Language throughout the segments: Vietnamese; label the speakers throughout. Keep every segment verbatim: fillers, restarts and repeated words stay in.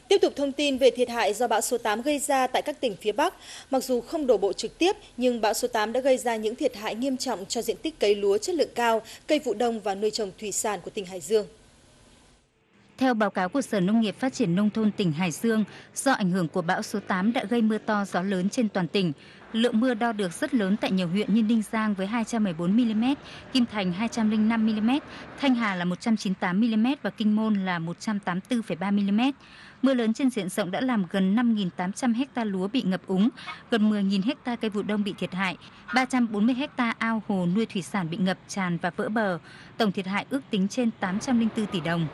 Speaker 1: Tiếp tục thông tin về thiệt hại do bão số tám gây ra tại các tỉnh phía Bắc. Mặc dù không đổ bộ trực tiếp, nhưng bão số tám đã gây ra những thiệt hại nghiêm trọng cho diện tích cấy lúa chất lượng cao, cây vụ đông và nuôi trồng thủy sản của tỉnh Hải Dương.
Speaker 2: Theo báo cáo của Sở Nông nghiệp Phát triển Nông thôn tỉnh Hải Dương, do ảnh hưởng của bão số tám đã gây mưa to gió lớn trên toàn tỉnh. Lượng mưa đo được rất lớn tại nhiều huyện như Ninh Giang với hai trăm mười bốn mi-li-mét, Kim Thành hai trăm lẻ năm mi-li-mét, Thanh Hà là một trăm chín mươi tám mi-li-mét và Kinh Môn là một trăm tám mươi tư phẩy ba mi-li-mét. Mưa lớn trên diện rộng đã làm gần năm nghìn tám trăm ha lúa bị ngập úng, gần mười nghìn ha cây vụ đông bị thiệt hại, ba trăm bốn mươi ha ao hồ nuôi thủy sản bị ngập tràn và vỡ bờ. Tổng thiệt hại ước tính trên tám trăm lẻ bốn tỷ đồng.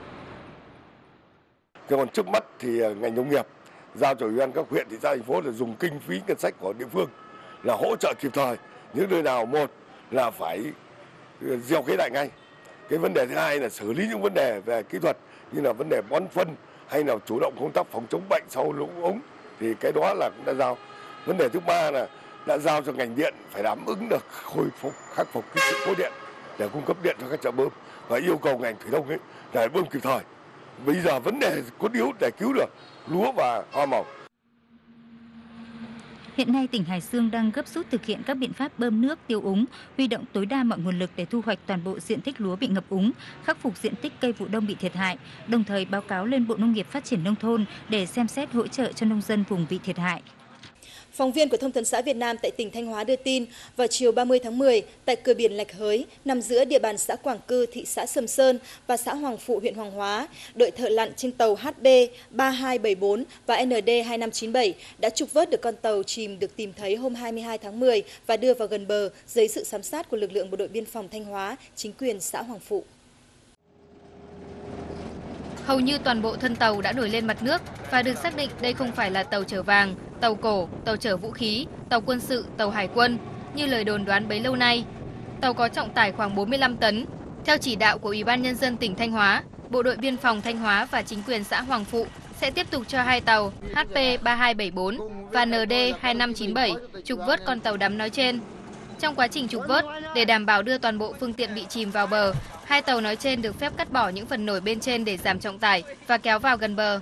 Speaker 3: Còn trước mắt thì ngành nông nghiệp giao cho ủy ban các huyện, thị xã, thành phố là dùng kinh phí ngân sách của địa phương là hỗ trợ kịp thời những nơi nào một là phải gieo cấy lại ngay. Cái vấn đề thứ hai là xử lý những vấn đề về kỹ thuật như là vấn đề bón phân hay là chủ động công tác phòng chống bệnh sau lũ ống thì cái đó là cũng đã giao. Vấn đề thứ ba là đã giao cho ngành điện phải đáp ứng được khôi phục khắc phục cái sự cố điện để cung cấp điện cho các trạm bơm và yêu cầu ngành thủy nông ấy để bơm kịp thời. Bây giờ vấn đề cốt yếu để cứu được lúa và hoa màu.
Speaker 2: Hiện nay tỉnh Hải Dương đang gấp rút thực hiện các biện pháp bơm nước tiêu úng, huy động tối đa mọi nguồn lực để thu hoạch toàn bộ diện tích lúa bị ngập úng, khắc phục diện tích cây vụ đông bị thiệt hại, đồng thời báo cáo lên Bộ Nông nghiệp Phát triển Nông thôn để xem xét hỗ trợ cho nông dân vùng bị thiệt hại.
Speaker 1: Phóng viên của Thông tấn xã Việt Nam tại tỉnh Thanh Hóa đưa tin, vào chiều ba mươi tháng mười, tại cửa biển Lạch Hới, nằm giữa địa bàn xã Quảng Cư, thị xã Sầm Sơn và xã Hoàng Phụ, huyện Hoàng Hóa, đội thợ lặn trên tàu H B ba hai bảy bốn và N D hai năm chín bảy đã trục vớt được con tàu chìm được tìm thấy hôm hai mươi hai tháng mười và đưa vào gần bờ dưới sự giám sát của lực lượng bộ đội biên phòng Thanh Hóa, chính quyền xã Hoàng Phụ.
Speaker 4: Hầu như toàn bộ thân tàu đã nổi lên mặt nước và được xác định đây không phải là tàu chở vàng, tàu cổ, tàu chở vũ khí, tàu quân sự, tàu hải quân như lời đồn đoán bấy lâu nay. Tàu có trọng tải khoảng bốn mươi lăm tấn. Theo chỉ đạo của Ủy ban Nhân dân tỉnh Thanh Hóa, Bộ đội Biên phòng Thanh Hóa và chính quyền xã Hoàng Phụ sẽ tiếp tục cho hai tàu H P ba hai bảy bốn và N D hai năm chín bảy trục vớt con tàu đắm nói trên. Trong quá trình trục vớt, để đảm bảo đưa toàn bộ phương tiện bị chìm vào bờ, hai tàu nói trên được phép cắt bỏ những phần nổi bên trên để giảm trọng tải và kéo vào gần bờ.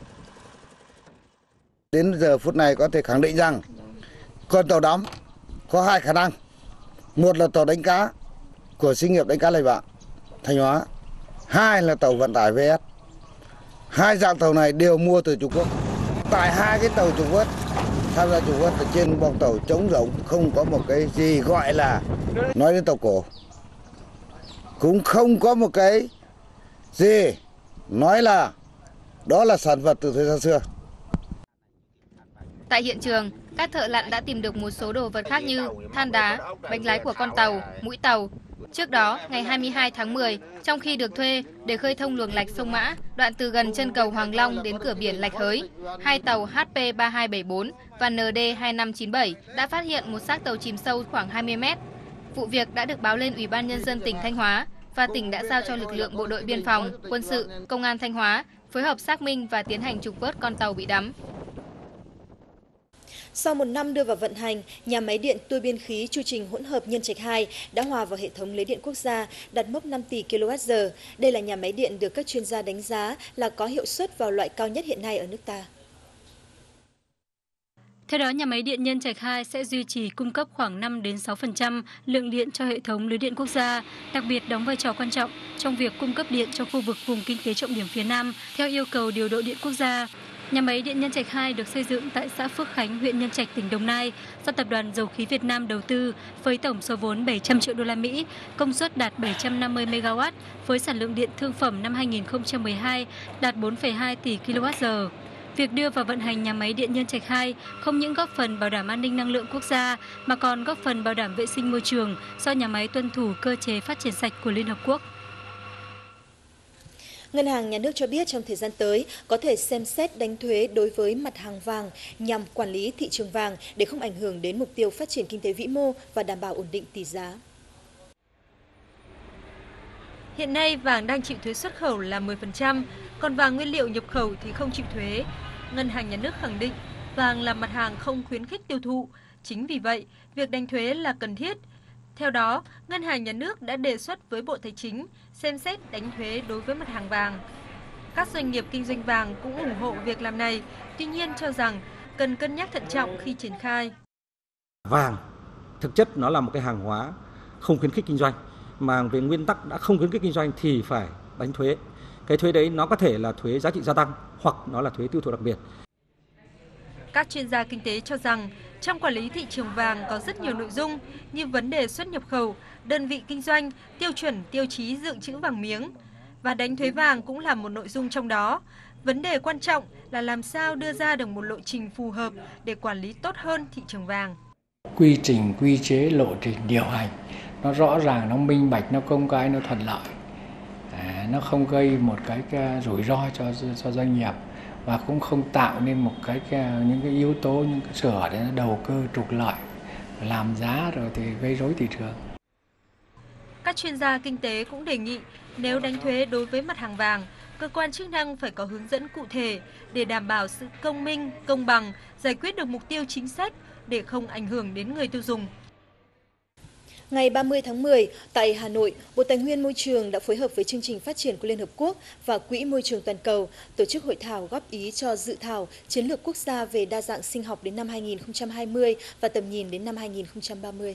Speaker 5: Đến giờ phút này có thể khẳng định rằng con tàu đắm có hai khả năng. Một là tàu đánh cá của xí nghiệp đánh cá Lạch Bạng, Thanh Hóa. Hai là tàu vận tải V S. Hai dạng tàu này đều mua từ Trung Quốc. Tại hai cái tàu trục vớt tham gia trục vớt ở trên bong tàu trống rỗng, không có một cái gì gọi là nói đến tàu cổ, cũng không có một cái gì nói là đó là sản vật từ thời gian xưa.
Speaker 4: Tại hiện trường, các thợ lặn đã tìm được một số đồ vật khác như than đá, bánh lái của con tàu, mũi tàu. Trước đó, ngày hai mươi hai tháng mười, trong khi được thuê để khơi thông luồng lạch sông Mã, đoạn từ gần chân cầu Hoàng Long đến cửa biển Lạch Hới, hai tàu H P ba hai bảy bốn và N D hai năm chín bảy đã phát hiện một xác tàu chìm sâu khoảng hai mươi mét. Vụ việc đã được báo lên Ủy ban Nhân dân tỉnh Thanh Hóa và tỉnh đã giao cho lực lượng bộ đội biên phòng, quân sự, công an Thanh Hóa phối hợp xác minh và tiến hành trục vớt con tàu bị đắm.
Speaker 1: Sau một năm đưa vào vận hành, nhà máy điện tua biên khí chu trình hỗn hợp Nhân Trạch hai đã hòa vào hệ thống lưới điện quốc gia, đạt mốc năm tỷ ki lô oát giờ. Đây là nhà máy điện được các chuyên gia đánh giá là có hiệu suất vào loại cao nhất hiện nay ở nước ta.
Speaker 6: Theo đó, nhà máy điện Nhân Trạch hai sẽ duy trì cung cấp khoảng năm đến sáu phần trăm lượng điện cho hệ thống lưới điện quốc gia, đặc biệt đóng vai trò quan trọng trong việc cung cấp điện cho khu vực vùng kinh tế trọng điểm phía Nam theo yêu cầu điều độ điện quốc gia. Nhà máy điện Nhân Trạch hai được xây dựng tại xã Phước Khánh, huyện Nhân Trạch, tỉnh Đồng Nai do Tập đoàn Dầu khí Việt Nam đầu tư với tổng số vốn bảy trăm triệu đô la Mỹ, công suất đạt bảy trăm năm mươi mê ga oát với sản lượng điện thương phẩm năm hai nghìn không trăm mười hai đạt bốn phẩy hai tỷ ki lô oát giờ. Việc đưa vào vận hành nhà máy điện Nhân Trạch hai không những góp phần bảo đảm an ninh năng lượng quốc gia mà còn góp phần bảo đảm vệ sinh môi trường do nhà máy tuân thủ cơ chế phát triển sạch của Liên Hợp Quốc.
Speaker 1: Ngân hàng Nhà nước cho biết trong thời gian tới có thể xem xét đánh thuế đối với mặt hàng vàng nhằm quản lý thị trường vàng để không ảnh hưởng đến mục tiêu phát triển kinh tế vĩ mô và đảm bảo ổn định tỷ giá.
Speaker 7: Hiện nay vàng đang chịu thuế xuất khẩu là mười phần trăm, còn vàng nguyên liệu nhập khẩu thì không chịu thuế. Ngân hàng Nhà nước khẳng định vàng là mặt hàng không khuyến khích tiêu thụ, chính vì vậy việc đánh thuế là cần thiết. Theo đó, Ngân hàng Nhà nước đã đề xuất với Bộ Tài chính xem xét đánh thuế đối với mặt hàng vàng. Các doanh nghiệp kinh doanh vàng cũng ủng hộ việc làm này, tuy nhiên cho rằng cần cân nhắc thận trọng khi triển khai.
Speaker 8: Vàng thực chất nó là một cái hàng hóa không khuyến khích kinh doanh, mà về nguyên tắc đã không khuyến khích kinh doanh thì phải đánh thuế. Cái thuế đấy nó có thể là thuế giá trị gia tăng hoặc nó là thuế tiêu thụ đặc biệt.
Speaker 7: Các chuyên gia kinh tế cho rằng trong quản lý thị trường vàng có rất nhiều nội dung như vấn đề xuất nhập khẩu, đơn vị kinh doanh, tiêu chuẩn tiêu chí dự trữ vàng miếng. Và đánh thuế vàng cũng là một nội dung trong đó. Vấn đề quan trọng là làm sao đưa ra được một lộ trình phù hợp để quản lý tốt hơn thị trường vàng.
Speaker 9: Quy trình, quy chế, lộ trình điều hành nó rõ ràng, nó minh bạch, nó công khai, nó thuận lợi. À, nó không gây một cái, cái rủi ro cho cho doanh nghiệp và cũng không tạo nên một cái, cái những cái yếu tố, những cái sửa để nó đầu cơ trục lợi, làm giá rồi thì gây rối thị trường.
Speaker 7: Các chuyên gia kinh tế cũng đề nghị nếu đánh thuế đối với mặt hàng vàng, cơ quan chức năng phải có hướng dẫn cụ thể để đảm bảo sự công minh, công bằng, giải quyết được mục tiêu chính sách để không ảnh hưởng đến người tiêu dùng.
Speaker 1: Ngày ba mươi tháng mười, tại Hà Nội, Bộ Tài nguyên Môi trường đã phối hợp với Chương trình Phát triển của Liên Hợp Quốc và Quỹ Môi trường Toàn cầu tổ chức hội thảo góp ý cho dự thảo Chiến lược quốc gia về đa dạng sinh học đến năm hai nghìn không trăm hai mươi và tầm nhìn đến năm hai nghìn không trăm ba mươi.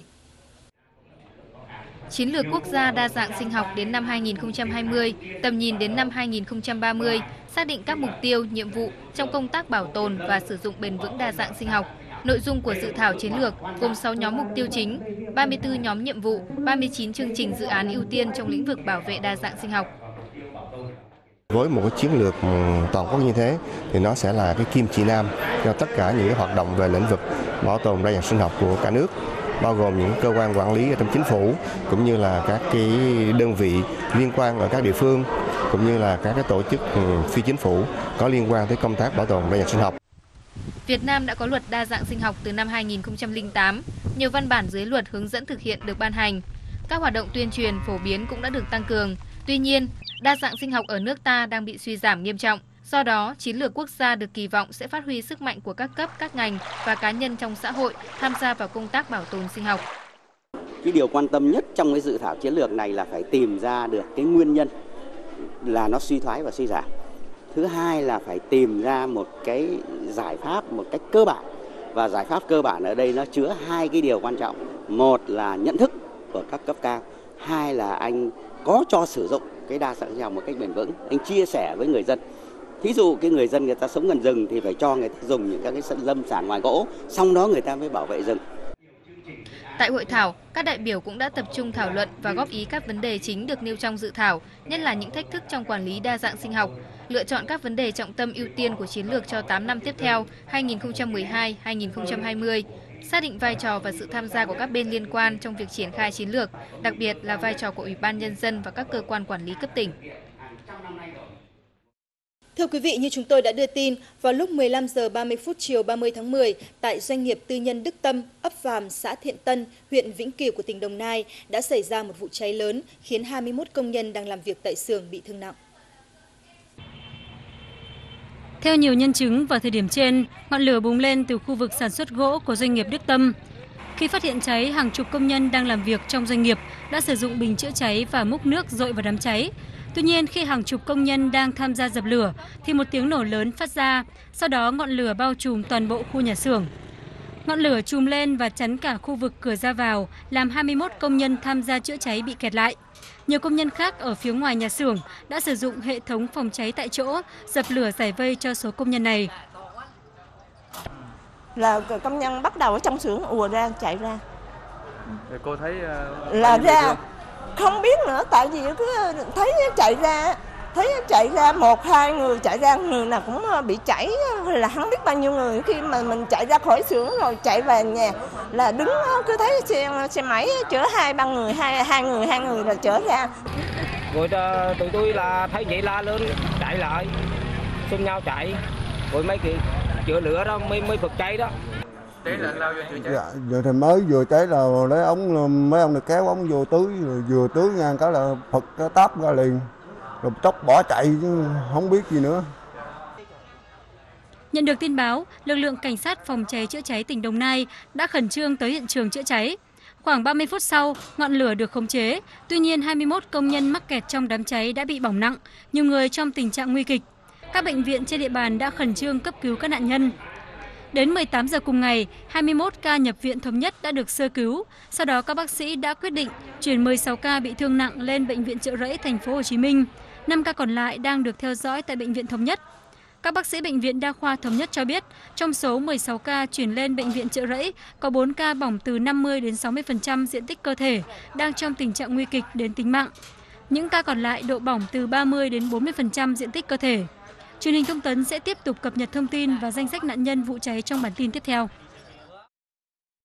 Speaker 4: Chiến lược quốc gia đa dạng sinh học đến năm hai nghìn không trăm hai mươi, tầm nhìn đến năm hai nghìn không trăm ba mươi, xác định các mục tiêu, nhiệm vụ trong công tác bảo tồn và sử dụng bền vững đa dạng sinh học. Nội dung của dự thảo chiến lược gồm sáu nhóm mục tiêu chính, ba mươi tư nhóm nhiệm vụ, ba mươi chín chương trình dự án ưu tiên trong lĩnh vực bảo vệ đa dạng sinh học.
Speaker 10: Với một cái chiến lược toàn quốc như thế thì nó sẽ là cái kim chỉ nam cho tất cả những cái hoạt động về lĩnh vực bảo tồn đa dạng sinh học của cả nước, bao gồm những cơ quan quản lý ở trong chính phủ cũng như là các cái đơn vị liên quan ở các địa phương cũng như là các cái tổ chức phi chính phủ có liên quan tới công tác bảo tồn đa dạng sinh học.
Speaker 4: Việt Nam đã có luật đa dạng sinh học từ năm hai nghìn không trăm lẻ tám, nhiều văn bản dưới luật hướng dẫn thực hiện được ban hành. Các hoạt động tuyên truyền phổ biến cũng đã được tăng cường. Tuy nhiên, đa dạng sinh học ở nước ta đang bị suy giảm nghiêm trọng. Do đó, chiến lược quốc gia được kỳ vọng sẽ phát huy sức mạnh của các cấp, các ngành và cá nhân trong xã hội tham gia vào công tác bảo tồn sinh học.
Speaker 11: Cái điều quan tâm nhất trong cái dự thảo chiến lược này là phải tìm ra được cái nguyên nhân là nó suy thoái và suy giảm. Thứ hai là phải tìm ra một cái giải pháp một cách cơ bản. Và giải pháp cơ bản ở đây nó chứa hai cái điều quan trọng. Một là nhận thức của các cấp cao. Hai là anh có cho sử dụng cái đa dạng sinh học một cách bền vững. Anh chia sẻ với người dân. Thí dụ cái người dân người ta sống gần rừng thì phải cho người ta dùng những các cái lâm sản ngoài gỗ. Xong đó người ta mới bảo vệ rừng.
Speaker 4: Tại hội thảo, các đại biểu cũng đã tập trung thảo luận và góp ý các vấn đề chính được nêu trong dự thảo, nhất là những thách thức trong quản lý đa dạng sinh học, lựa chọn các vấn đề trọng tâm ưu tiên của chiến lược cho tám năm tiếp theo hai nghìn không trăm mười hai đến hai nghìn không trăm hai mươi, xác định vai trò và sự tham gia của các bên liên quan trong việc triển khai chiến lược, đặc biệt là vai trò của Ủy ban Nhân dân và các cơ quan quản lý cấp tỉnh.
Speaker 1: Thưa quý vị, như chúng tôi đã đưa tin, vào lúc mười lăm giờ ba mươi phút chiều ba mươi tháng mười, tại doanh nghiệp tư nhân Đức Tâm, ấp Vàm, xã Thiện Tân, huyện Vĩnh Cửu của tỉnh Đồng Nai đã xảy ra một vụ cháy lớn khiến hai mươi mốt công nhân đang làm việc tại xưởng bị thương nặng.
Speaker 6: Theo nhiều nhân chứng, vào thời điểm trên, ngọn lửa bùng lên từ khu vực sản xuất gỗ của doanh nghiệp Đức Tâm. Khi phát hiện cháy, hàng chục công nhân đang làm việc trong doanh nghiệp đã sử dụng bình chữa cháy và múc nước dội vào đám cháy. Tuy nhiên, khi hàng chục công nhân đang tham gia dập lửa, thì một tiếng nổ lớn phát ra, sau đó ngọn lửa bao trùm toàn bộ khu nhà xưởng. Ngọn lửa trùm lên và chắn cả khu vực cửa ra vào, làm hai mươi mốt công nhân tham gia chữa cháy bị kẹt lại. Nhiều công nhân khác ở phía ngoài nhà xưởng đã sử dụng hệ thống phòng cháy tại chỗ, dập lửa giải vây cho số công nhân này.
Speaker 12: Là công nhân bắt đầu ở trong xưởng ùa ra, chạy ra.
Speaker 13: Rồi cô thấy uh,
Speaker 12: là ra không biết nữa, tại vì cứ thấy chạy ra, thấy chạy ra một hai người chạy ra, người nào cũng bị chảy, là không biết bao nhiêu người. Khi mà mình chạy ra khỏi xưởng rồi chạy về nhà là đứng cứ thấy xe, xe máy chở hai ba người, hai hai người hai người là chở ra.
Speaker 14: Rồi tụi tôi là thấy vậy la lên chạy lại, xung nhau chạy, rồi mấy cái chữa lửa đó mới mới bật cháy đó.
Speaker 13: Cháy là lao vô chữa cháy.
Speaker 5: Dạ, giờ thì mới vừa cháy là lấy ống, mấy ông này kéo ống vô tưới, rồi vừa tưới ngang cái là phật cái táp ra liền, rồi tóc bỏ chạy chứ không biết gì nữa.
Speaker 6: Nhận được tin báo, lực lượng cảnh sát phòng cháy chữa cháy tỉnh Đồng Nai đã khẩn trương tới hiện trường chữa cháy. Khoảng ba mươi phút sau, ngọn lửa được khống chế. Tuy nhiên, hai mươi mốt công nhân mắc kẹt trong đám cháy đã bị bỏng nặng, nhiều người trong tình trạng nguy kịch. Các bệnh viện trên địa bàn đã khẩn trương cấp cứu các nạn nhân. Đến mười tám giờ cùng ngày, hai mươi mốt ca nhập viện thống nhất đã được sơ cứu. Sau đó các bác sĩ đã quyết định chuyển mười sáu ca bị thương nặng lên bệnh viện Chợ Rẫy thành phố Hồ Chí Minh. năm ca còn lại đang được theo dõi tại bệnh viện Thống Nhất. Các bác sĩ bệnh viện Đa khoa Thống Nhất cho biết, trong số mười sáu ca chuyển lên bệnh viện Chợ Rẫy, có bốn ca bỏng từ năm mươi đến sáu mươi phần trăm diện tích cơ thể, đang trong tình trạng nguy kịch đến tính mạng. Những ca còn lại độ bỏng từ ba mươi đến bốn mươi phần trăm diện tích cơ thể. Truyền hình Thông tấn sẽ tiếp tục cập nhật thông tin và danh sách nạn nhân vụ cháy trong bản tin tiếp theo.